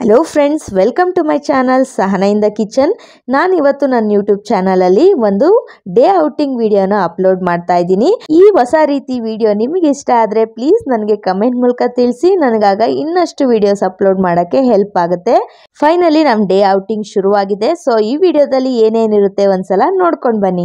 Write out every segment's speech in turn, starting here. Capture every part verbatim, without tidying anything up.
Hello friends, welcome to my channel Sahana in the kitchen. ನಾನು ಇವತ್ತು ನನ್ನ ಯೂಟ್ಯೂಬ್ ಚಾನಲಲ್ಲಿ ಒಂದು ಡೇ ಔಟಿಂಗ್ ವಿಡಿಯೋನ ಅಪ್ಲೋಡ್ ಮಾಡ್ತಾ ಇದ್ದೀನಿ. ಈ ಹೊಸ ರೀತಿ ವಿಡಿಯೋ ನಿಮಗೆ ಇಷ್ಟ ಆದರೆ ಪ್ಲೀಸ್ ನನಗೆ ಕಮೆಂಟ್ ಮೂಲಕ ತಿಳಿಸಿ. ನನಗಾಗ ಇನ್ನಷ್ಟು ವಿಡಿಯೋಸ್ ಅಪ್ಲೋಡ್ ಮಾಡೋಕ್ಕೆ ಹೆಲ್ಪ್ ಆಗುತ್ತೆ. ಫೈನಲಿ ನಮ್ಮ ಡೇ ಔಟಿಂಗ್ ಶುರುವಾಗಿದೆ. ಸೊ ಈ ವಿಡಿಯೋದಲ್ಲಿ ಏನೇನಿರುತ್ತೆ ಒಂದ್ಸಲ ನೋಡ್ಕೊಂಡು ಬನ್ನಿ.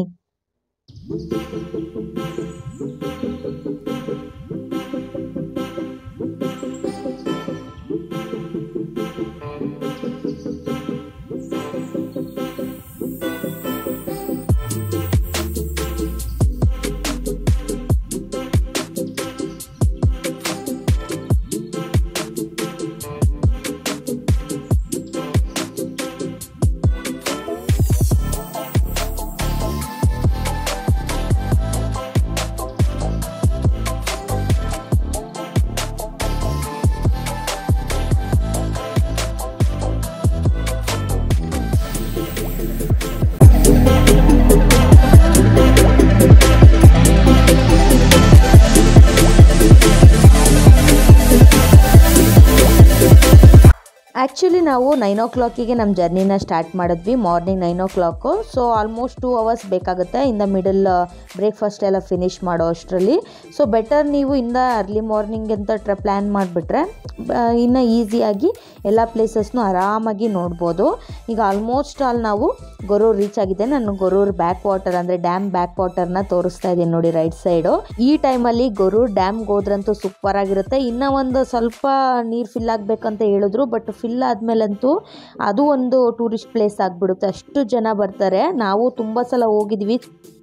ಆ್ಯಕ್ಚುಲಿ ನಾವು ನೈನ್ ಓ ಕ್ಲಾಕಿಗೆ ನಮ್ಮ ಜರ್ನಿನ ಸ್ಟಾರ್ಟ್ ಮಾಡಿದ್ವಿ, morning nine o'clock. So almost two hours ಬೇಕಾಗುತ್ತೆ ಇನ್ ದ ಮಿಡಲ್ ಬ್ರೇಕ್ಫಾಸ್ಟ್ ಎಲ್ಲ ಫಿನಿಷ್ ಮಾಡೋ ಅಷ್ಟರಲ್ಲಿ. ಸೊ ಬೆಟರ್ ನೀವು ಇಂದ ಅರ್ಲಿ ಮಾರ್ನಿಂಗ್ ಅಂತ ಟ್ರ ಪ್ಲ್ಯಾನ್ ಮಾಡಿಬಿಟ್ರೆ ಇನ್ನು ಈಸಿಯಾಗಿ ಎಲ್ಲ ಪ್ಲೇಸಸ್ನು ಆರಾಮಾಗಿ ನೋಡ್ಬೋದು. ಈಗ ಆಲ್ಮೋಸ್ಟ್ ಆಲ್ ನಾವು ಗೊರೂರು ರೀಚ್ ಆಗಿದೆ. ನಾನು ಗೊರೂರು ಬ್ಯಾಕ್ ವಾಟರ್ ಅಂದರೆ ಡ್ಯಾಮ್ ಬ್ಯಾಕ್ ವಾಟರ್ನ ತೋರಿಸ್ತಾ ಇದ್ದೀನಿ ನೋಡಿ, ರೈಟ್ ಸೈಡು. ಈ ಟೈಮಲ್ಲಿ ಗೊರೂರು ಡ್ಯಾಮ್ಗೆ ಹೋದ್ರಂತೂ ಸೂಪರ್ ಆಗಿರುತ್ತೆ. ಇನ್ನೂ ಒಂದು ಸ್ವಲ್ಪ ನೀರು ಫಿಲ್ ಆಗಬೇಕಂತ ಹೇಳಿದ್ರು, ಬಟ್ ಫಿಲ್ ಆದಮೇಲಂತೂ ಅದು ಒಂದು ಟೂರಿಸ್ಟ್ ಪ್ಲೇಸ್ ಆಗಿಬಿಡುತ್ತೆ. ಅಷ್ಟು ಜನ ಬರ್ತಾರೆ. ನಾವು ತುಂಬ ಸಲ ಹೋಗಿದ್ವಿ.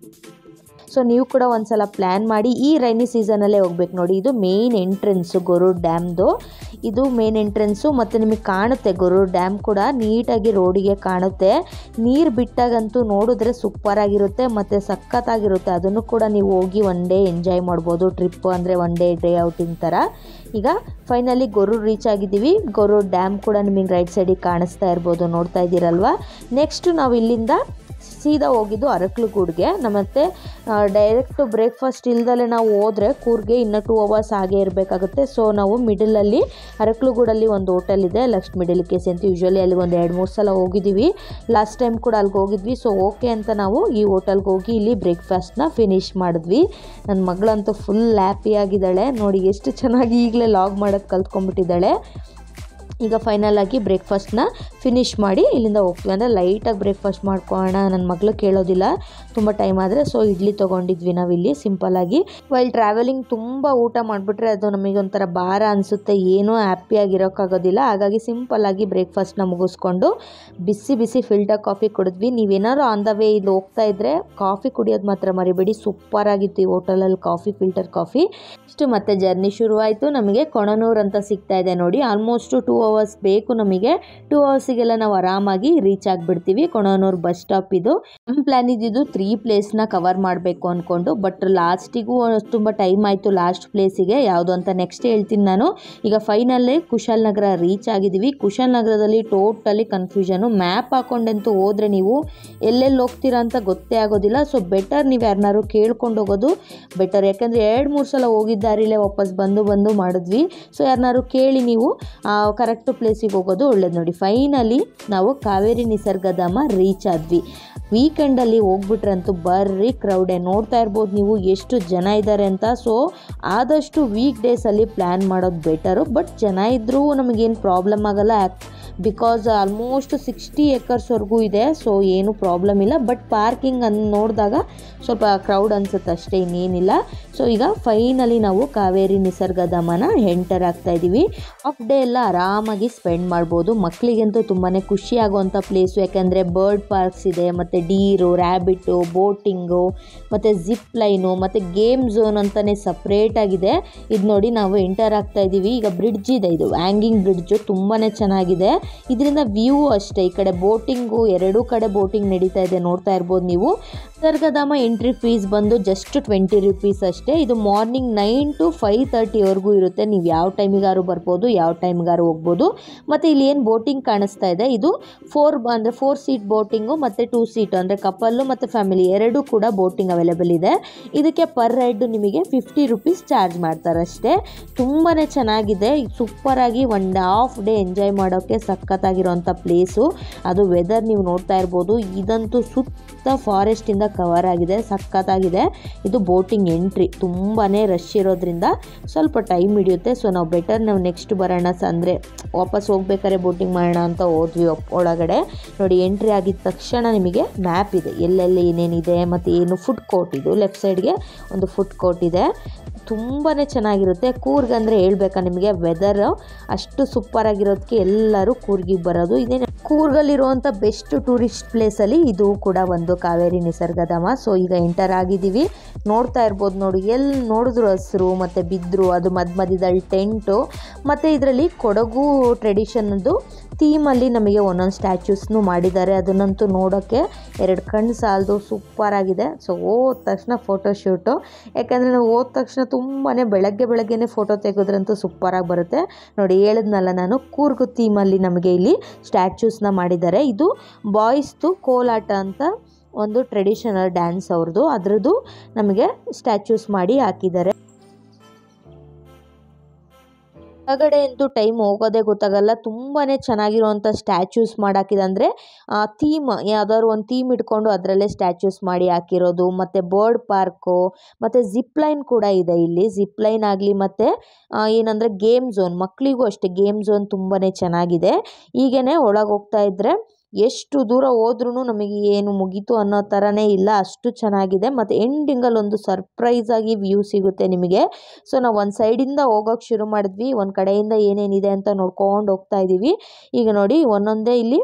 ಸೊ ನೀವು ಕೂಡ ಒಂದು ಸಲ ಪ್ಲ್ಯಾನ್ ಮಾಡಿ ಈ ರೈನಿ ಸೀಸನಲ್ಲೇ ಹೋಗ್ಬೇಕು ನೋಡಿ. ಇದು ಮೇನ್ ಎಂಟ್ರೆನ್ಸು ಗೊರೂರು ಡ್ಯಾಮ್ದು. ಇದು ಮೇನ್ ಎಂಟ್ರೆನ್ಸು ಮತ್ತು ನಿಮಗೆ ಕಾಣುತ್ತೆ ಗೊರೂರು ಡ್ಯಾಮ್ ಕೂಡ ನೀಟಾಗಿ ರೋಡಿಗೆ ಕಾಣುತ್ತೆ. ನೀರು ಬಿಟ್ಟಾಗಂತೂ ನೋಡಿದ್ರೆ ಸೂಪರಾಗಿರುತ್ತೆ ಮತ್ತು ಸಖತ್ತಾಗಿರುತ್ತೆ. ಅದನ್ನು ಕೂಡ ನೀವು ಹೋಗಿ ಒನ್ ಡೇ ಎಂಜಾಯ್ ಮಾಡ್ಬೋದು. ಟ್ರಿಪ್ ಅಂದರೆ ಒನ್ ಡೇ ಡೇ ಔಟಿಂಗ್ ಥರ. ಈಗ ಫೈನಲಿ ಗೊರೂರು ರೀಚ್ ಆಗಿದ್ದೀವಿ. ಗೊರೂರು ಡ್ಯಾಮ್ ಕೂಡ ನಿಮಗೆ ರೈಟ್ ಸೈಡಿಗೆ ಕಾಣಿಸ್ತಾ ಇರ್ಬೋದು, ನೋಡ್ತಾ ಇದ್ದೀರಲ್ವ. ನೆಕ್ಸ್ಟು ನಾವು ಇಲ್ಲಿಂದ ಸೀದಾ ಹೋಗಿದ್ದು ಅರಕಲಗೂಡಿಗೆ. ಮತ್ತು ಡೈರೆಕ್ಟ್ ಬ್ರೇಕ್ಫಾಸ್ಟ್ ಇಲ್ದಲೇ ನಾವು ಹೋದರೆ ಕೂರ್ಗೆ ಇನ್ನೂ ಟೂ ಅವರ್ಸ್ ಹಾಗೇ ಇರಬೇಕಾಗುತ್ತೆ. ಸೊ ನಾವು ಮಿಡಲಲ್ಲಿ ಅರಕಲಗೂಡಲ್ಲಿ ಒಂದು ಹೋಟೆಲ್ ಇದೆ, ಲಕ್ಷ್ಮಿ ಡೆಲಿಕೇಸಿ ಅಂತ. ಯೂಶ್ವಲಿ ಅಲ್ಲಿ ಒಂದು ಎರಡು ಮೂರು ಸಲ ಹೋಗಿದ್ದೀವಿ. ಲಾಸ್ಟ್ ಟೈಮ್ ಕೂಡ ಅಲ್ಲಿಗೆ ಹೋಗಿದ್ವಿ. ಸೊ ಓಕೆ ಅಂತ ನಾವು ಈ ಹೋಟೆಲ್ಗೆ ಹೋಗಿ ಇಲ್ಲಿ ಬ್ರೇಕ್ಫಾಸ್ಟ್ನ ಫಿನಿಷ್ ಮಾಡಿದ್ವಿ. ನನ್ನ ಮಗಳಂತೂ ಫುಲ್ ಹ್ಯಾಪಿಯಾಗಿದ್ದಾಳೆ ನೋಡಿ, ಎಷ್ಟು ಚೆನ್ನಾಗಿ ಈಗಲೇ ಲಾಗ್ ಮಾಡೋದು ಕಲ್ತ್ಕೊಂಡ್ಬಿಟ್ಟಿದ್ದಾಳೆ. ಈಗ ಫೈನಲ್ ಆಗಿ ಬ್ರೇಕ್ಫಾಸ್ಟ್ನ ಫಿನಿಷ್ ಮಾಡಿ ಇಲ್ಲಿಂದ ಹೋಗ್ತೀವಿ. ಅಂದರೆ ಲೈಟಾಗಿ ಬ್ರೇಕ್ಫಾಸ್ಟ್ ಮಾಡ್ಕೊಳ್ಳೋಣ, ನನ್ನ ಮಗಳು ಕೇಳೋದಿಲ್ಲ ತುಂಬ ಟೈಮ್ ಆದರೆ. ಸೊ ಇಡ್ಲಿ ತೊಗೊಂಡಿದ್ವಿ ನಾವಿಲ್ಲಿ ಸಿಂಪಲ್ಲಾಗಿ. ವೈಲ್ ಟ್ರಾವೆಲಿಂಗ್ ತುಂಬ ಊಟ ಮಾಡಿಬಿಟ್ರೆ ಅದು ನಮಗೆ ಒಂಥರ ಭಾರ ಅನಿಸುತ್ತೆ, ಏನೂ ಹ್ಯಾಪಿಯಾಗಿರೋಕ್ಕಾಗೋದಿಲ್ಲ. ಹಾಗಾಗಿ ಸಿಂಪಲ್ಲಾಗಿ ಬ್ರೇಕ್ಫಾಸ್ಟ್ನ ಮುಗಿಸ್ಕೊಂಡು ಬಿಸಿ ಬಿಸಿ ಫಿಲ್ಟರ್ ಕಾಫಿ ಕುಡಿದ್ವಿ. ನೀವೇನಾದ್ರು ಆನ್ ದ ವೇ ಇಲ್ಲಿ ಹೋಗ್ತಾ ಇದ್ದರೆ ಕಾಫಿ ಕುಡಿಯೋದು ಮಾತ್ರ ಮರಿಬೇಡಿ. ಸೂಪರಾಗಿತ್ತು ಈ ಹೋಟೆಲಲ್ಲಿ ಕಾಫಿ, ಫಿಲ್ಟರ್ ಕಾಫಿ. ಇಷ್ಟು ಮತ್ತೆ ಜರ್ನಿ ಶುರುವಾಯಿತು. ನಮಗೆ ಕೊಣನೂರು ಅಂತ ಸಿಗ್ತಾ ಇದೆ ನೋಡಿ. ಆಲ್ಮೋಸ್ಟ್ ಟೂ ಅವರ್ಸ್ ಬೇಕು ನಮಗೆ. ಟೂ ಅವರ್ಸಿಗೆಲ್ಲ ನಾವು ಆರಾಮಾಗಿ ರೀಚ್ ಆಗಿಬಿಡ್ತೀವಿ. ಕೊಣನೂರು ಬಸ್ ಸ್ಟಾಪ್ ಇದು. ನಮ್ಮ ಪ್ಲ್ಯಾನ್ ಇದ್ದಿದ್ದು ತ್ರೀ ಪ್ಲೇಸ್ನ ಕವರ್ ಮಾಡಬೇಕು ಅಂದ್ಕೊಂಡು, ಬಟ್ ಲಾಸ್ಟಿಗೂ ತುಂಬ ಟೈಮ್ ಆಯಿತು ಲಾಸ್ಟ್ ಪ್ಲೇಸಿಗೆ. ಯಾವುದು ಅಂತ ನೆಕ್ಸ್ಟ್ ಹೇಳ್ತೀನಿ ನಾನು. ಈಗ ಫೈನಲ್ಲೇ ಕುಶಾಲನಗರ ರೀಚ್ ಆಗಿದ್ದೀವಿ. ಕುಶಾಲನಗರದಲ್ಲಿ ಟೋಟಲಿ ಕನ್ಫ್ಯೂಷನು. ಮ್ಯಾಪ್ ಹಾಕೊಂಡಂತೂ ಹೋದರೆ ನೀವು ಎಲ್ಲೆಲ್ಲಿ ಹೋಗ್ತೀರಾ ಅಂತ ಗೊತ್ತೇ ಆಗೋದಿಲ್ಲ. ಸೊ ಬೆಟರ್ ನೀವು ಯಾರನ್ನಾರು ಕೇಳ್ಕೊಂಡು ಹೋಗೋದು ಬೆಟರ್. ಯಾಕಂದರೆ ಎರಡು ಮೂರು ಸಲ ಹೋಗಿದ್ದಾರಿಲ್ಲೇ ವಾಪಸ್ ಬಂದು ಬಂದು ಮಾಡಿದ್ವಿ. ಸೊ ಯಾರನ್ನಾರು ಕೇಳಿ ನೀವು ಕರೆಕ್ಟ್ ಪ್ಲೇಸಿಗೆ ಹೋಗೋದು ಒಳ್ಳೇದು ನೋಡಿ. ಫೈನಲಿ ನಾವು ಕಾವೇರಿ ನಿಸರ್ಗಧಾಮ ರೀಚ್ ಆದ್ವಿ. ವೀಕೆಂಡಲ್ಲಿ ಹೋಗ್ಬಿಟ್ರಂತೂ ಬರ್ರಿ ಕ್ರೌಡೆ. ನೋಡ್ತಾ ಇರ್ಬೋದು ನೀವು ಎಷ್ಟು ಜನ ಇದ್ದಾರೆ ಅಂತ. ಸೊ ಆದಷ್ಟು ವೀಕ್ ಡೇಸಲ್ಲಿ ಪ್ಲ್ಯಾನ್ ಮಾಡೋದು ಬೆಟರು. ಬಟ್ ಜನ ಇದ್ದರೂ ನಮಗೇನು ಪ್ರಾಬ್ಲಮ್ ಆಗೋಲ್ಲ, ಬಿಕಾಸ್ ಆಲ್ಮೋಸ್ಟ್ ಸಿಕ್ಸ್ಟಿ ಏಕರ್ಸ್ವರೆಗೂ ಇದೆ. ಸೊ ಏನು ಪ್ರಾಬ್ಲಮ್ ಇಲ್ಲ. ಬಟ್ ಪಾರ್ಕಿಂಗ್ ಅನ್ನು ನೋಡಿದಾಗ ಸ್ವಲ್ಪ ಕ್ರೌಡ್ ಅನಿಸುತ್ತೆ ಅಷ್ಟೇ, ಇನ್ನೇನಿಲ್ಲ. ಸೊ ಈಗ ಫೈನಲಿ ನಾವು ಕಾವೇರಿ ನಿಸರ್ಗಧಾಮನ ಎಂಟರ್ ಆಗ್ತಾ ಇದ್ದೀವಿ. ಹಾಫ್ ಡೇ ಎಲ್ಲ ಆರಾಮಾಗಿ ಸ್ಪೆಂಡ್ ಮಾಡ್ಬೋದು. ಮಕ್ಕಳಿಗಂತೂ ತುಂಬಾ ಖುಷಿ ಆಗುವಂಥ ಪ್ಲೇಸು. ಯಾಕೆಂದರೆ ಬರ್ಡ್ ಪಾರ್ಕ್ಸ್ ಇದೆ, ಮತ್ತು ಡೀರು, ರ್ಯಾಬಿಟ್ಟು, ಬೋಟಿಂಗು, ಮತ್ತು ಜಿಪ್ ಲೈನು, ಮತ್ತು ಗೇಮ್ ಝೋನ್ ಅಂತಲೇ ಸಪ್ರೇಟಾಗಿದೆ. ಇದು ನೋಡಿ ನಾವು ಎಂಟರ್ ಆಗ್ತಾ ಇದ್ದೀವಿ. ಈಗ ಬ್ರಿಡ್ಜ್ ಇದೆ, ಇದು ಹ್ಯಾಂಗಿಂಗ್ ಬ್ರಿಡ್ಜು, ತುಂಬಾ ಚೆನ್ನಾಗಿದೆ. ಇದರಿಂದ ವ್ಯೂ ಅಷ್ಟೇ. ಈ ಕಡೆ ಬೋಟಿಂಗು, ಎರಡೂ ಕಡೆ ಬೋಟಿಂಗ್ ನಡೀತಾ ಇದೆ, ನೋಡ್ತಾ ಇರ್ಬೋದು ನೀವು. ನಿಸರ್ಗಧಾಮ ಎಂಟ್ರಿ ಫೀಸ್ ಬಂದು ಜಸ್ಟ್ ಟ್ವೆಂಟಿ ರುಪೀಸ್ ಅಷ್ಟೇ. ಇದು ಮಾರ್ನಿಂಗ್ ನೈನ್ ಟು ಫೈವ್ ತರ್ಟಿವರೆಗೂ ಇರುತ್ತೆ. ನೀವು ಯಾವ ಟೈಮಿಗಾರು ಬರ್ಬೋದು, ಯಾವ ಟೈಮಿಗಾರು ಹೋಗ್ಬೋದು. ಮತ್ತು ಇಲ್ಲಿ ಏನು ಬೋಟಿಂಗ್ ಕಾಣಿಸ್ತಾ ಇದೆ, ಇದು ಫೋರ್ ಅಂದರೆ ಫೋರ್ ಸೀಟ್ ಬೋಟಿಂಗು ಮತ್ತು ಟೂ ಸೀಟ್ ಅಂದರೆ ಕಪಲ್ಲು ಮತ್ತು ಫ್ಯಾಮಿಲಿ ಎರಡೂ ಕೂಡ ಬೋಟಿಂಗ್ ಅವೈಲೇಬಲ್ ಇದೆ. ಇದಕ್ಕೆ ಪರ್ ರೈಡ್ ನಿಮಗೆ ಫಿಫ್ಟಿ ರುಪೀಸ್ ಚಾರ್ಜ್ ಮಾಡ್ತಾರೆ ಅಷ್ಟೇ. ತುಂಬಾ ಚೆನ್ನಾಗಿದೆ, ಸೂಪರಾಗಿ ಒನ್ ಹಾಫ್ ಡೇ ಎಂಜಾಯ್ ಮಾಡೋಕ್ಕೆ ಸಖತ್ತಾಗಿರೋಂಥ ಪ್ಲೇಸು. ಅದು ವೆದರ್ ನೀವು ನೋಡ್ತಾ ಇರ್ಬೋದು. ಇದಂತೂ ಸುತ್ತ ಫಾರೆಸ್ಟಿಂದ ಕವರ್ ಆಗಿದೆ, ಸಖತ್ತಾಗಿದೆ. ಇದು ಬೋಟಿಂಗ್ ಎಂಟ್ರಿ, ತುಂಬಾ ರಶ್ ಇರೋದ್ರಿಂದ ಸ್ವಲ್ಪ ಟೈಮ್ ಹಿಡಿಯುತ್ತೆ. ಸೊ ನಾವು ಬೆಟರ್ ನಾವು ನೆಕ್ಸ್ಟ್ ಬರೋಣ ಅಂದರೆ ವಾಪಸ್ ಹೋಗ್ಬೇಕಾದ್ರೆ ಬೋಟಿಂಗ್ ಮಾಡೋಣ ಅಂತ ಹೋದ್ವಿ ಒಳಗಡೆ. ನೋಡಿ ಎಂಟ್ರಿ ಆಗಿದ ತಕ್ಷಣ ನಿಮಗೆ ಮ್ಯಾಪ್ ಇದೆ, ಎಲ್ಲೆಲ್ಲಿ ಏನೇನಿದೆ ಮತ್ತು ಏನು. ಫುಡ್ ಕೋರ್ಟ್ ಇದು, ಲೆಫ್ಟ್ ಸೈಡ್ಗೆ ಒಂದು ಫುಡ್ ಕೋರ್ಟ್ ಇದೆ. ತುಂಬಾ ಚೆನ್ನಾಗಿರುತ್ತೆ. ಕೂರ್ಗ್ ಅಂದರೆ ಹೇಳ್ಬೇಕಾ ನಿಮಗೆ, ವೆದರ್ ಅಷ್ಟು ಸೂಪರ್ ಆಗಿರೋದಕ್ಕೆ ಎಲ್ಲರೂ ಕೂರ್ಗಿಗೆ ಬರೋದು. ಇದೇ ಕೂರ್ಗಲ್ಲಿರುವಂಥ ಬೆಸ್ಟ್ ಟೂರಿಸ್ಟ್ ಪ್ಲೇಸಲ್ಲಿ ಇದು ಕೂಡ ಒಂದು, ಕಾವೇರಿ ನಿಸರ್ಗಧಾಮ. ಸೊ ಈಗ ಎಂಟರ್ ಆಗಿದ್ದೀವಿ, ನೋಡ್ತಾ ಇರ್ಬೋದು. ನೋಡಿ ಎಲ್ಲಿ ನೋಡಿದ್ರು ಹಸಿರು ಮತ್ತು ಬಿದ್ರು, ಅದು ಮಧ್ಯ ಮಧ್ಯದಲ್ಲಿ ಟೆಂಟು ಮತ್ತು ಇದರಲ್ಲಿ ಕೊಡಗು ಟ್ರೆಡಿಷನ್ದು ಥೀಮಲ್ಲಿ ನಮಗೆ ಒಂದೊಂದು ಸ್ಟ್ಯಾಚ್ಯೂಸ್ನು ಮಾಡಿದ್ದಾರೆ. ಅದನ್ನಂತೂ ನೋಡೋಕ್ಕೆ ಎರಡು ಕಣ್ಣು ಸಾಲದು, ಸೂಪರಾಗಿದೆ. ಸೊ ಹೋದ ತಕ್ಷಣ ಫೋಟೋಶೂಟು, ಯಾಕಂದರೆ ನಾವು ಹೋದ ತಕ್ಷಣ ತುಂಬಾ ಬೆಳಗ್ಗೆ ಬೆಳಗ್ಗೆನೇ ಫೋಟೋ ತೆಗೆದ್ರಂತೂ ಸೂಪರಾಗಿ ಬರುತ್ತೆ. ನೋಡಿ ಹೇಳಿದ್ನಲ್ಲ ನಾನು, ಕೂರ್ಗು ಥೀಮಲ್ಲಿ ನಮಗೆ ಇಲ್ಲಿ ಸ್ಟ್ಯಾಚ್ಯೂಸ್ನ ಮಾಡಿದ್ದಾರೆ. ಇದು ಬಾಯ್ಸ್ದು ಕೋಲಾಟ ಅಂತ ಒಂದು ಟ್ರೆಡಿಷನಲ್ ಡ್ಯಾನ್ಸ್ ಅವ್ರದ್ದು, ಅದರದ್ದು ನಮಗೆ ಸ್ಟ್ಯಾಚ್ಯೂಸ್ ಮಾಡಿ ಹಾಕಿದ್ದಾರೆ. ಹೊರಗಡೆ ಅಂತೂ ಟೈಮ್ ಹೋಗೋದೇ ಗೊತ್ತಾಗಲ್ಲ. ತುಂಬಾ ಚೆನ್ನಾಗಿರುವಂಥ ಸ್ಟ್ಯಾಚ್ಯೂಸ್ ಮಾಡಾಕಿದೆ. ಅಂದರೆ ಥೀಮ್ ಯಾವ್ದಾದ್ರು ಒಂದು ಥೀಮ್ ಇಟ್ಕೊಂಡು ಅದರಲ್ಲೇ ಸ್ಟ್ಯಾಚ್ಯೂಸ್ ಮಾಡಿ ಹಾಕಿರೋದು. ಮತ್ತು ಬರ್ಡ್ ಪಾರ್ಕು ಮತ್ತು ಜಿಪ್ ಲೈನ್ ಕೂಡ ಇದೆ ಇಲ್ಲಿ. ಜಿಪ್ ಲೈನ್ ಆಗಲಿ ಮತ್ತು ಏನಂದರೆ ಗೇಮ್ ಝೋನ್, ಮಕ್ಕಳಿಗೂ ಅಷ್ಟೇ ಗೇಮ್ ಝೋನ್ ತುಂಬಾ ಚೆನ್ನಾಗಿದೆ. ಈಗೇ ಒಳಗೆ ಹೋಗ್ತಾ ಇದ್ದರೆ ಎಷ್ಟು ದೂರ ಹೋದ್ರೂ ನಮಗೆ ಏನು ಮುಗೀತು ಅನ್ನೋ ಥರನೇ ಇಲ್ಲ, ಅಷ್ಟು ಚೆನ್ನಾಗಿದೆ. ಮತ್ತು ಎಂಡಿಂಗಲ್ಲಿ ಒಂದು ಸರ್ಪ್ರೈಸಾಗಿ ವ್ಯೂ ಸಿಗುತ್ತೆ ನಿಮಗೆ. ಸೊ ನಾವು ಒಂದು ಸೈಡಿಂದ ಹೋಗೋಕ್ಕೆ ಶುರು ಮಾಡಿದ್ವಿ, ಒಂದು ಕಡೆಯಿಂದ ಏನೇನಿದೆ ಅಂತ ನೋಡ್ಕೊಂಡು ಹೋಗ್ತಾ ಇದ್ದೀವಿ. ಈಗ ನೋಡಿ ಒಂದೊಂದೇ ಇಲ್ಲಿ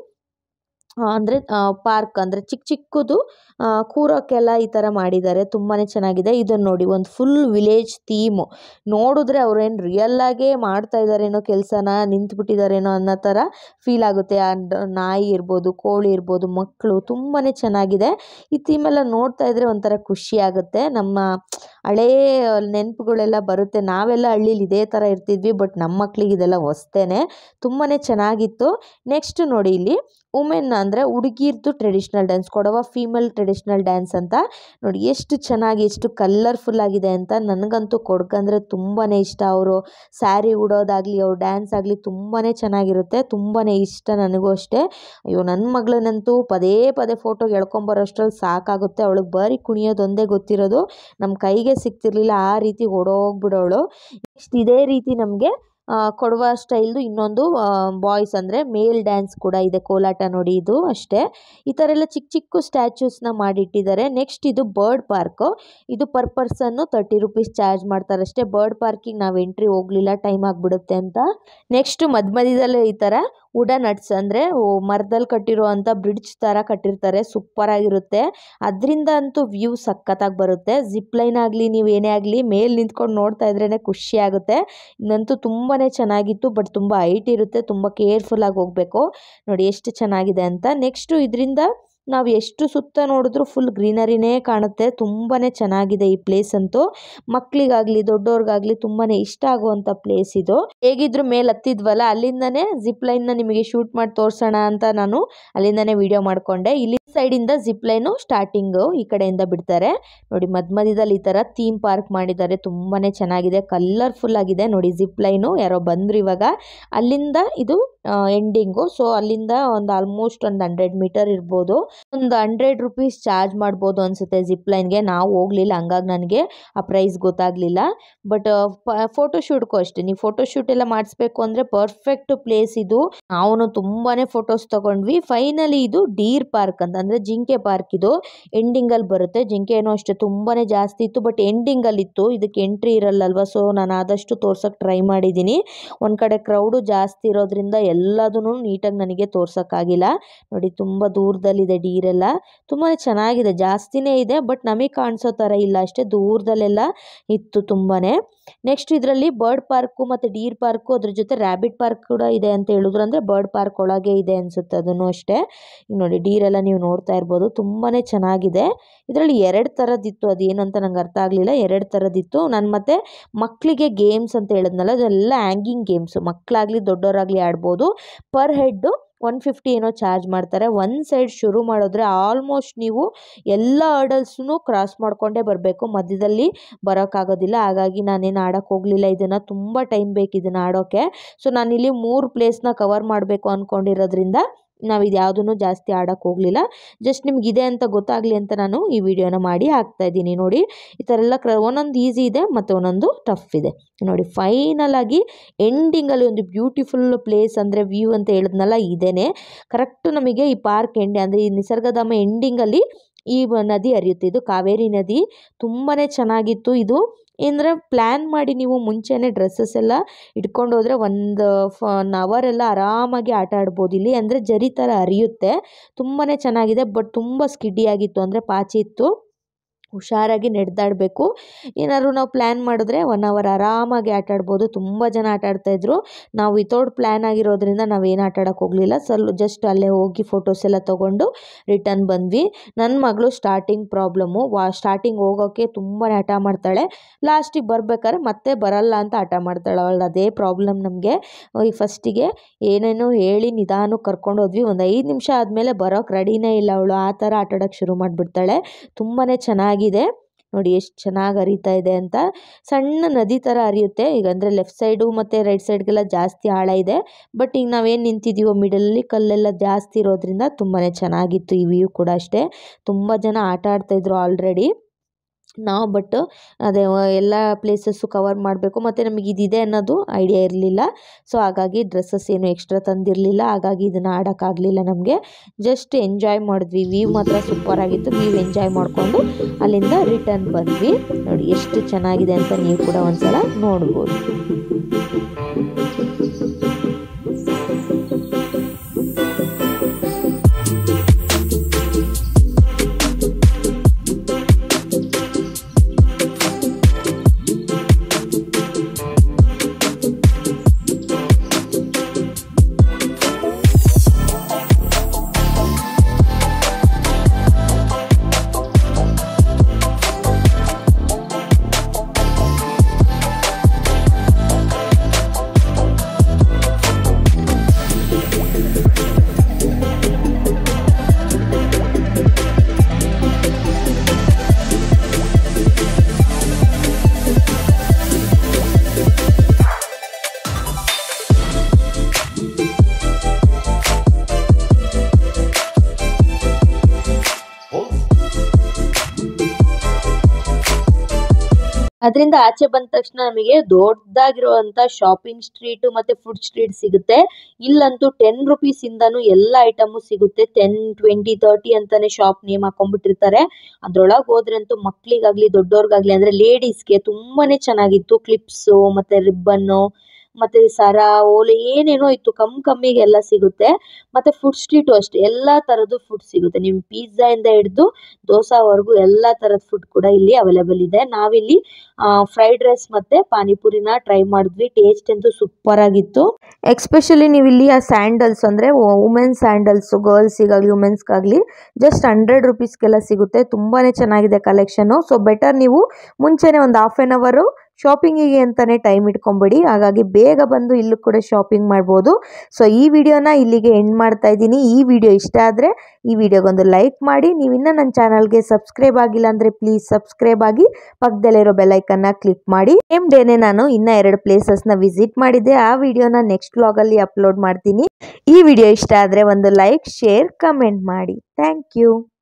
ಅಂದರೆ ಪಾರ್ಕ್ ಅಂದರೆ ಚಿಕ್ಕ ಚಿಕ್ಕದು ಕೂರೋಕ್ಕೆಲ್ಲ ಈ ಥರ ಮಾಡಿದ್ದಾರೆ, ತುಂಬಾ ಚೆನ್ನಾಗಿದೆ. ಇದನ್ನು ನೋಡಿ, ಒಂದು ಫುಲ್ ವಿಲೇಜ್ ಥೀಮು. ನೋಡಿದ್ರೆ ಅವ್ರೇನು ರಿಯಲ್ಲಾಗೇ ಮಾಡ್ತಾ ಇದ್ದಾರೇನೋ ಕೆಲಸನ, ನಿಂತ್ಬಿಟ್ಟಿದ್ದಾರೇನೋ ಅನ್ನೋ ಥರ ಫೀಲ್ ಆಗುತ್ತೆ. ನಾಯಿ ಇರ್ಬೋದು, ಕೋಳಿ ಇರ್ಬೋದು, ಮಕ್ಕಳು, ತುಂಬಾ ಚೆನ್ನಾಗಿದೆ. ಈ ಥೀಮೆಲ್ಲ ನೋಡ್ತಾ ಇದ್ದರೆ ಒಂಥರ ಖುಷಿ ಆಗುತ್ತೆ. ನಮ್ಮ ಹಳೇ ನೆನಪುಗಳೆಲ್ಲ ಬರುತ್ತೆ. ನಾವೆಲ್ಲ ಹಳ್ಳೀಲಿ ಇದೇ ಥರ ಇರ್ತಿದ್ವಿ, ಬಟ್ ನಮ್ಮ ಮಕ್ಳಿಗೆ ಇದೆಲ್ಲ ಹೊಸ್ತೇನೆ, ತುಂಬಾ ಚೆನ್ನಾಗಿತ್ತು. ನೆಕ್ಸ್ಟ್ ನೋಡಿ, ಇಲ್ಲಿ ವುಮೆನ್ ಅಂದರೆ ಹುಡುಗಿರ್ದು traditional dance, Kodava female traditional dance ಅಂತ. ನೋಡಿ ಎಷ್ಟು ಚೆನ್ನಾಗಿ, ಎಷ್ಟು ಕಲರ್ಫುಲ್ ಆಗಿದೆ ಅಂತ. ನನಗಂತೂ ಕೊಡಗಂದರೆ ತುಂಬಾ ಇಷ್ಟ. ಅವರು ಸ್ಯಾರಿ ಉಡೋದಾಗಲಿ, ಅವ್ರು ಡ್ಯಾನ್ಸ್ ಆಗಲಿ ತುಂಬಾ ಚೆನ್ನಾಗಿರುತ್ತೆ, ತುಂಬಾ ಇಷ್ಟ ನನಗೂ ಅಷ್ಟೇ. ಅಯ್ಯೋ ನನ್ನ ಮಗಳನ್ನಂತೂ ಪದೇ ಪದೇ ಫೋಟೋಗೆ ಎಳ್ಕೊಂಬರೋಷ್ಟ್ರಲ್ಲಿ ಸಾಕಾಗುತ್ತೆ. ಅವಳಿಗೆ ಬರೀ ಕುಣಿಯೋದೊಂದೇ ಗೊತ್ತಿರೋದು, ನಮ್ಮ ಕೈಗೆ ಸಿಗ್ತಿರ್ಲಿಲ್ಲ, ಆ ರೀತಿ ಓಡೋಗ್ಬಿಡೋಳು. ನೆಕ್ಸ್ಟ್ ಇದೇ ರೀತಿ ನಮಗೆ ಕೊಡವ ಸ್ಟೈಲ್ದು ಇನ್ನೊಂದು ಬಾಯ್ಸ್ ಅಂದರೆ ಮೇಲ್ ಡ್ಯಾನ್ಸ್ ಕೂಡ ಇದೆ, ಕೋಲಾಟ. ನೋಡಿ ಇದು ಅಷ್ಟೇ. ಈ ಥರ ಎಲ್ಲ ಚಿಕ್ಕ ಚಿಕ್ಕ ಸ್ಟ್ಯಾಚ್ಯೂಸ್ನ ಮಾಡಿಟ್ಟಿದ್ದಾರೆ. ನೆಕ್ಸ್ಟ್ ಇದು ಬರ್ಡ್ ಪಾರ್ಕು. ಇದು per person thirty rupees charge ಮಾಡ್ತಾರಷ್ಟೇ. ಬರ್ಡ್ ಪಾರ್ಕಿಗೆ ನಾವು ಎಂಟ್ರಿ ಹೋಗಲಿಲ್ಲ, ಟೈಮ್ ಆಗಿಬಿಡುತ್ತೆ ಅಂತ. ನೆಕ್ಸ್ಟ್ ಮಧ್ಯ ಮಧ್ಯದಲ್ಲೇ ಈ ಥರ ವುಡನ್ ಹಟ್ಸ್ ಅಂದರೆ ಮರದಲ್ಲಿ ಕಟ್ಟಿರುವಂಥ ಬ್ರಿಡ್ಜ್ ಥರ ಕಟ್ಟಿರ್ತಾರೆ, ಸೂಪರಾಗಿರುತ್ತೆ. ಅದರಿಂದ ಅಂತೂ ವ್ಯೂ ಸಖತ್ತಾಗಿ ಬರುತ್ತೆ. ಜಿಪ್ ಲೈನ್ ಆಗಲಿ, ನೀವು ಏನೇ ಆಗಲಿ ಮೇಲೆ ನಿಂತ್ಕೊಂಡು ನೋಡ್ತಾ ಇದ್ರೇ ಖುಷಿ ಆಗುತ್ತೆ. ಇನ್ನಂತೂ ತುಂಬಾ ಚೆನ್ನಾಗಿತ್ತು, ಬಟ್ ತುಂಬ ಹೈಟ್ ಇರುತ್ತೆ, ತುಂಬ ಕೇರ್ಫುಲ್ಲಾಗಿ ಹೋಗಬೇಕು. ನೋಡಿ ಎಷ್ಟು ಚೆನ್ನಾಗಿದೆ ಅಂತ. ನೆಕ್ಸ್ಟು ಇದರಿಂದ ನಾವು ಎಷ್ಟು ಸುತ್ತ ನೋಡಿದ್ರೂ ಫುಲ್ ಗ್ರೀನರಿನೇ ಕಾಣುತ್ತೆ, ತುಂಬಾ ಚೆನ್ನಾಗಿದೆ ಈ ಪ್ಲೇಸ್ ಅಂತೂ. ಮಕ್ಕಳಿಗಾಗಲಿ ದೊಡ್ಡವ್ರಿಗಾಗಲಿ ತುಂಬಾ ಇಷ್ಟ ಆಗುವಂಥ ಪ್ಲೇಸ್ ಇದು. ಹೇಗಿದ್ರು ಮೇಲೆ ಹತ್ತಿದ್ವಲ್ಲ, ಅಲ್ಲಿಂದನೇ ಜಿಪ್ ಲೈನ್ನ ನಿಮಗೆ ಶೂಟ್ ಮಾಡಿ ತೋರಿಸೋಣ ಅಂತ ನಾನು ಅಲ್ಲಿಂದನೇ ವಿಡಿಯೋ ಮಾಡಿಕೊಂಡೆ. ಇಲ್ಲಿ ಸೈಡಿಂದ ಜಿಪ್ ಲೈನು ಸ್ಟಾರ್ಟಿಂಗು ಈ ಕಡೆಯಿಂದ ಬಿಡ್ತಾರೆ. ನೋಡಿ ಮಧ್ಯ ಮಧ್ಯದಲ್ಲಿ ಈ ಥರ ಥೀಮ್ ಪಾರ್ಕ್ ಮಾಡಿದ್ದಾರೆ, ತುಂಬಾ ಚೆನ್ನಾಗಿದೆ, ಕಲರ್ಫುಲ್ ಆಗಿದೆ. ನೋಡಿ ಜಿಪ್ ಲೈನು ಯಾರೋ ಬಂದರು ಇವಾಗ, ಅಲ್ಲಿಂದ ಇದು ಎಂಡಿಂಗು. ಸೊ ಅಲ್ಲಿಂದ ಒಂದು ಆಲ್ಮೋಸ್ಟ್ ಒಂದು ಹಂಡ್ರೆಡ್ ಮೀಟರ್ ಇರ್ಬೋದು, ಒಂದು ಹಂಡ್ರೆಡ್ ರುಪೀಸ್ ಚಾರ್ಜ್ ಮಾಡ್ಬೋದು ಅನಿಸುತ್ತೆ ಜಿಪ್ ಲೈನ್ಗೆ. ನಾವು ಹೋಗಲಿಲ್ಲ, ಹಂಗಾಗಿ ನನಗೆ ಆ ಪ್ರೈಸ್ ಗೊತ್ತಾಗಲಿಲ್ಲ. ಬಟ್ ಫೋಟೋಶೂಟ್ಗೂ ಅಷ್ಟೇ, ನೀವು ಫೋಟೋಶೂಟ್ ಎಲ್ಲ ಮಾಡಿಸ್ಬೇಕು ಅಂದರೆ ಪರ್ಫೆಕ್ಟ್ ಪ್ಲೇಸ್ ಇದು. ನಾವು ತುಂಬಾ ಫೋಟೋಸ್ ತೊಗೊಂಡ್ವಿ. ಫೈನಲಿ ಇದು ಡೀರ್ ಪಾರ್ಕ್ ಅಂತ, ಅಂದರೆ ಜಿಂಕೆ ಪಾರ್ಕ್. ಇದು ಎಂಡಿಂಗಲ್ಲಿ ಬರುತ್ತೆ. ಜಿಂಕೆ ಏನೋ ಅಷ್ಟೇ ತುಂಬಾ ಜಾಸ್ತಿ ಇತ್ತು, ಬಟ್ ಎಂಡಿಂಗಲ್ಲಿ ಇತ್ತು. ಇದಕ್ಕೆ ಎಂಟ್ರಿ ಇರಲ್ಲಲ್ವ, ಸೊ ನಾನು ಆದಷ್ಟು ತೋರ್ಸೋಕ್ಕೆ ಟ್ರೈ ಮಾಡಿದ್ದೀನಿ. ಒಂದು ಕಡೆ ಕ್ರೌಡು ಜಾಸ್ತಿ ಇರೋದ್ರಿಂದ ಎಲ್ಲದೂ ನೀಟಾಗಿ ನನಗೆ ತೋರ್ಸೋಕ್ಕಾಗಿಲ್ಲ. ನೋಡಿ ತುಂಬ ದೂರದಲ್ಲಿದೆ ಡೀರೆಲ್ಲ, ತುಂಬಾ ಚೆನ್ನಾಗಿದೆ, ಜಾಸ್ತಿನೇ ಇದೆ, ಬಟ್ ನಮಗೆ ಕಾಣಿಸೋ ಥರ ಇಲ್ಲ, ಅಷ್ಟೇ ದೂರದಲ್ಲೆಲ್ಲ ಇತ್ತು ತುಂಬಾ. ನೆಕ್ಸ್ಟ್ ಇದರಲ್ಲಿ ಬರ್ಡ್ ಪಾರ್ಕು ಮತ್ತು ಡೀರ್ ಪಾರ್ಕು, ಅದ್ರ ಜೊತೆ ರ್ಯಾಬಿಟ್ ಪಾರ್ಕ್ ಕೂಡ ಇದೆ ಅಂತ ಹೇಳಿದ್ರು. ಅಂದರೆ ಬರ್ಡ್ ಪಾರ್ಕ್ ಒಳಗೆ ಇದೆ ಅನಿಸುತ್ತೆ ಅದನ್ನು ಅಷ್ಟೇ. ನೋಡಿ ಡೀರೆಲ್ಲ ನೀವು ನೋಡ್ತಾ ಇರ್ಬೋದು, ತುಂಬಾ ಚೆನ್ನಾಗಿದೆ. ಇದರಲ್ಲಿ ಎರಡು ಥರದ್ದಿತ್ತು, ಅದೇನು ಅಂತ ನಂಗೆ ಅರ್ಥ ಆಗಲಿಲ್ಲ. ಎರಡು ಥರದ್ದಿತ್ತು. ನಾನು ಮತ್ತೆ ಮಕ್ಕಳಿಗೆ ಗೇಮ್ಸ್ ಅಂತ ಹೇಳಿದ್ನಲ್ಲ, ಅದೆಲ್ಲ ಹ್ಯಾಂಗಿಂಗ್ ಗೇಮ್ಸು, ಮಕ್ಕಳಾಗಲಿ ದೊಡ್ಡವರಾಗಲಿ ಆಡ್ಬೋದು. ಪರ್ ಹೆಡ್ಡು ಒನ್ ಫಿಫ್ಟಿ ಏನೋ ಚಾರ್ಜ್ ಮಾಡ್ತಾರೆ. ಒಂದು ಸೈಡ್ ಶುರು ಮಾಡಿದ್ರೆ ಆಲ್ಮೋಸ್ಟ್ ನೀವು ಎಲ್ಲ ಹರ್ಡಲ್ಸ್ನು ಕ್ರಾಸ್ ಮಾಡ್ಕೊಂಡೇ ಬರಬೇಕು, ಮಧ್ಯದಲ್ಲಿ ಬರೋಕ್ಕಾಗೋದಿಲ್ಲ. ಹಾಗಾಗಿ ನಾನೇನು ಆಡೋಕ್ಕೆ ಹೋಗಲಿಲ್ಲ ಇದನ್ನು, ತುಂಬ ಟೈಮ್ ಬೇಕು ಇದನ್ನು ಆಡೋಕ್ಕೆ. ಸೊ ನಾನಿಲ್ಲಿ ಮೂರು ಪ್ಲೇಸ್ನ ಕವರ್ ಮಾಡಬೇಕು ಅಂದ್ಕೊಂಡಿರೋದ್ರಿಂದ ನಾವು ಇದು ಯಾವುದನ್ನು ಜಾಸ್ತಿ ಆಡೋಕ್ಕೆ ಹೋಗಲಿಲ್ಲ. ಜಸ್ಟ್ ನಿಮ್ಗೆ ಇದೆ ಅಂತ ಗೊತ್ತಾಗಲಿ ಅಂತ ನಾನು ಈ ವಿಡಿಯೋನ ಮಾಡಿ ಹಾಕ್ತಾಯಿದ್ದೀನಿ. ನೋಡಿ ಈ ಥರ ಎಲ್ಲ ಕ್ರ ಒಂದೊಂದು ಈಸಿ ಇದೆ ಮತ್ತು ಒಂದೊಂದು ಟಫ್ ಇದೆ. ನೋಡಿ ಫೈನಲ್ ಆಗಿ ಎಂಡಿಂಗಲ್ಲಿ ಒಂದು ಬ್ಯೂಟಿಫುಲ್ ಪ್ಲೇಸ್ ಅಂದರೆ ವ್ಯೂ ಅಂತ ಹೇಳಿದ್ನಲ್ಲ, ಇದೇನೆ ಕರೆಕ್ಟು ನಮಗೆ ಈ ಪಾರ್ಕ್ ಎಂಡ್ ಅಂದರೆ ಈ ನಿಸರ್ಗಧಾಮ ಎಂಡಿಂಗಲ್ಲಿ ಈ ನದಿ ಹರಿಯುತ್ತೆ. ಇದು ಕಾವೇರಿ ನದಿ. ತುಂಬಾ ಚೆನ್ನಾಗಿತ್ತು ಇದು. ಅಂದರೆ ಪ್ಲ್ಯಾನ್ ಮಾಡಿ ನೀವು ಮುಂಚೆನೇ ಡ್ರೆಸ್ಸಸ್ ಎಲ್ಲ ಇಟ್ಕೊಂಡು ಹೋದರೆ ಒಂದು ಒನ್ ಅವರೆಲ್ಲ ಆರಾಮಾಗಿ ಆಟ ಆಡ್ಬೋದು ಇಲ್ಲಿ. ಅಂದರೆ ಜರಿ ಥರ ಹರಿಯುತ್ತೆ, ತುಂಬಾ ಚೆನ್ನಾಗಿದೆ. ಬಟ್ ತುಂಬ ಸ್ಕಿಡ್ಡಿಯಾಗಿತ್ತು, ಅಂದರೆ ಪಾಚಿ ಇತ್ತು. ಹುಷಾರಾಗಿ ನಡೆದಾಡಬೇಕು. ಏನಾದ್ರು ನಾವು ಪ್ಲ್ಯಾನ್ ಮಾಡಿದ್ರೆ ಒನ್ ಅವರ್ ಆರಾಮಾಗಿ ಆಟ ಆಡ್ಬೋದು. ತುಂಬ ಜನ ಆಟ ಆಡ್ತಾಯಿದ್ರು. ನಾವು ವಿತೌಟ್ ಪ್ಲ್ಯಾನ್ ಆಗಿರೋದ್ರಿಂದ ನಾವೇನು ಆಟ ಆಡೋಕ್ಕೆ ಹೋಗಲಿಲ್ಲ. ಸ್ವಲ್ಪ ಜಸ್ಟ್ ಅಲ್ಲೇ ಹೋಗಿ ಫೋಟೋಸ್ ಎಲ್ಲ ತೊಗೊಂಡು ರಿಟರ್ನ್ ಬಂದ್ವಿ. ನನ್ನ ಮಗಳು ಸ್ಟಾರ್ಟಿಂಗ್ ಪ್ರಾಬ್ಲಮ್ಮು, ವಾ ಸ್ಟಾರ್ಟಿಂಗ್ ಹೋಗೋಕ್ಕೆ ತುಂಬಾ ಹಠ ಮಾಡ್ತಾಳೆ. ಲಾಸ್ಟಿಗೆ ಬರ್ಬೇಕಾದ್ರೆ ಮತ್ತೆ ಬರಲ್ಲ ಅಂತ ಹಠ ಮಾಡ್ತಾಳೆ. ಅವಳು ಅದೇ ಪ್ರಾಬ್ಲಮ್ ನಮಗೆ. ಈ ಫಸ್ಟಿಗೆ ಏನೇನೋ ಹೇಳಿ ನಿಧಾನಕ್ಕೆ ಕರ್ಕೊಂಡು ಹೋದ್ವಿ. ಒಂದು ಐದು ನಿಮಿಷ ಆದಮೇಲೆ ಬರೋಕ್ಕೆ ರೆಡಿನೇ ಇಲ್ಲ ಅವಳು. ಆ ಥರ ಆಟ ಆಡೋಕ್ಕೆ ಶುರು ಮಾಡಿಬಿಡ್ತಾಳೆ. ತುಂಬಾ ಚೆನ್ನಾಗಿ ಇದೆ ನೋಡಿ, ಎಷ್ಟು ಚೆನ್ನಾಗಿ ಹರಿತಾ ಇದೆ ಅಂತ. ಸಣ್ಣ ನದಿ ಥರ ಹರಿಯುತ್ತೆ ಈಗ, ಅಂದರೆ ಲೆಫ್ಟ್ ಸೈಡು ಮತ್ತು ರೈಟ್ ಸೈಡ್ಗೆಲ್ಲ ಜಾಸ್ತಿ ಆಳ ಇದೆ. ಬಟ್ ಈಗ ನಾವೇನು ನಿಂತಿದ್ದೀವೋ ಮಿಡಲಲ್ಲಿ ಕಲ್ಲೆಲ್ಲ ಜಾಸ್ತಿ ಇರೋದ್ರಿಂದ ತುಂಬಾ ಚೆನ್ನಾಗಿತ್ತು. ಈ ವ್ಯೂ ಕೂಡ ಅಷ್ಟೇ, ತುಂಬ ಜನ ಆಟ ಆಡ್ತಾಯಿದ್ರು ಆಲ್ರೆಡಿ. ನಾವು ಬಟ್ ಅದೇ ಎಲ್ಲ ಪ್ಲೇಸಸ್ಸು ಕವರ್ ಮಾಡಬೇಕು ಮತ್ತು ನಮಗೆ ಇದಿದೆ ಅನ್ನೋದು ಐಡಿಯಾ ಇರಲಿಲ್ಲ. ಸೊ ಹಾಗಾಗಿ ಡ್ರೆಸ್ಸಸ್ ಏನು ಎಕ್ಸ್ಟ್ರಾ ತಂದಿರಲಿಲ್ಲ. ಹಾಗಾಗಿ ಇದನ್ನು ಆಡೋಕ್ಕಾಗಲಿಲ್ಲ ನಮಗೆ. ಜಸ್ಟ್ ಎಂಜಾಯ್ ಮಾಡಿದ್ವಿ. ವ್ಯೂ ಮಾತ್ರ ಸೂಪರಾಗಿತ್ತು. ವ್ಯೂ ಎಂಜಾಯ್ ಮಾಡಿಕೊಂಡು ಅಲ್ಲಿಂದ ರಿಟರ್ನ್ ಬಂದ್ವಿ. ನೋಡಿ ಎಷ್ಟು ಚೆನ್ನಾಗಿದೆ ಅಂತ ನೀವು ಕೂಡ ಒಂದ್ಸಲ ನೋಡ್ಬೋದು. ಅದರಿಂದ ಆಚೆ ಬಂದ ತಕ್ಷಣ ನಮಗೆ ದೊಡ್ಡದಾಗಿರುವಂಥ ಶಾಪಿಂಗ್ ಸ್ಟ್ರೀಟ್ ಮತ್ತು ಫುಡ್ ಸ್ಟ್ರೀಟ್ ಸಿಗುತ್ತೆ. ಇಲ್ಲಂತೂ ಟೆನ್ ರುಪೀಸ್ ಇಂದನೂ ಎಲ್ಲ ಐಟಮು ಸಿಗುತ್ತೆ. ಟೆನ್ ಟ್ವೆಂಟಿ ತರ್ಟಿ ಅಂತಾನೆ ಶಾಪ್ ನೇಮ್ ಹಾಕೊಂಡ್ಬಿಟ್ಟಿರ್ತಾರೆ. ಅದ್ರೊಳಗೆ ಹೋದ್ರಂತೂ ಮಕ್ಕಳಿಗಾಗಲಿ ದೊಡ್ಡವ್ರಿಗಾಗಲಿ ಅಂದರೆ ಲೇಡೀಸ್ಗೆ ತುಂಬಾ ಚೆನ್ನಾಗಿತ್ತು. ಕ್ಲಿಪ್ಸು ಮತ್ತು ರಿಬ್ಬನ್ನು ಮತ್ತು ಸರ, ಓಲೆ ಏನೇನೋ ಇತ್ತು. ಕಮ್ಮಿ ಕಮ್ಮಿಗೆ ಎಲ್ಲ ಸಿಗುತ್ತೆ. ಮತ್ತು ಫುಡ್ ಸ್ಟ್ರೀಟು ಅಷ್ಟೇ, ಎಲ್ಲ ಥರದ್ದು ಫುಡ್ ಸಿಗುತ್ತೆ. ನಿಮ್ಮ ಪಿಜ್ಜಾಯಿಂದ ಹಿಡಿದು ದೋಸಾವರೆಗೂ ಎಲ್ಲ ಥರದ ಫುಡ್ ಕೂಡ ಇಲ್ಲಿ ಅವೈಲೇಬಲ್ ಇದೆ. ನಾವಿಲ್ಲಿ ಫ್ರೈಡ್ ರೈಸ್ ಮತ್ತು ಪಾನಿಪುರಿನ ಟ್ರೈ ಮಾಡಿದ್ವಿ. ಟೇಸ್ಟ್ ಅಂತೂ ಸೂಪರ್ ಆಗಿತ್ತು. ಎಕ್ಸ್ಪೆಷಲಿ ನೀವು ಇಲ್ಲಿ ಆ ಸ್ಯಾಂಡಲ್ಸ್ ಅಂದರೆ ವುಮೆನ್ಸ್ ಸ್ಯಾಂಡಲ್ಸು, ಗರ್ಲ್ಸಿಗಾಗಲಿ ವುಮೆನ್ಸ್ಗಾಗಲಿ ಜಸ್ಟ್ ಹಂಡ್ರೆಡ್ ರುಪೀಸ್ಗೆಲ್ಲ ಸಿಗುತ್ತೆ. ತುಂಬಾ ಚೆನ್ನಾಗಿದೆ ಕಲೆಕ್ಷನು. ಸೊ ಬೆಟರ್ ನೀವು ಮುಂಚೆನೇ ಒಂದು ಹಾಫ್ ಆನ್ ಅವರು ಶಾಪಿಂಗಿಗೆ ಅಂತಲೇ ಟೈಮ್ ಇಟ್ಕೊಂಬಿಡಿ. ಹಾಗಾಗಿ ಬೇಗ ಬಂದು ಇಲ್ಲೂ ಕೂಡ ಶಾಪಿಂಗ್ ಮಾಡ್ಬೋದು. ಸೊ ಈ ವಿಡಿಯೋನ ಇಲ್ಲಿಗೆ ಎಂಡ್ ಮಾಡ್ತಾ ಇದ್ದೀನಿ. ಈ ವಿಡಿಯೋ ಇಷ್ಟ ಆದರೆ ಈ ವಿಡಿಯೋಗೊಂದು ಲೈಕ್ ಮಾಡಿ. ನೀವು ಇನ್ನೂ ನನ್ನ ಚಾನಲ್ಗೆ ಸಬ್ಸ್ಕ್ರೈಬ್ ಆಗಿಲ್ಲ ಅಂದರೆ ಪ್ಲೀಸ್ ಸಬ್ಸ್ಕ್ರೈಬ್ ಆಗಿ ಪಕ್ಕದಲ್ಲಿರೋ ಬೆಲ್ಲೈಕನ್ನ ಕ್ಲಿಕ್ ಮಾಡಿ. ಸೇಮ್ ಡೇನೆ ನಾನು ಇನ್ನೂ ಎರಡು ಪ್ಲೇಸಸ್ನ ವಿಸಿಟ್ ಮಾಡಿದ್ದೆ. ಆ ವಿಡಿಯೋನ ನೆಕ್ಸ್ಟ್ ವ್ಲಾಗಲ್ಲಿ ಅಪ್ಲೋಡ್ ಮಾಡ್ತೀನಿ. ಈ ವಿಡಿಯೋ ಇಷ್ಟ ಆದರೆ ಒಂದು ಲೈಕ್, ಶೇರ್, ಕಮೆಂಟ್ ಮಾಡಿ. Thank you.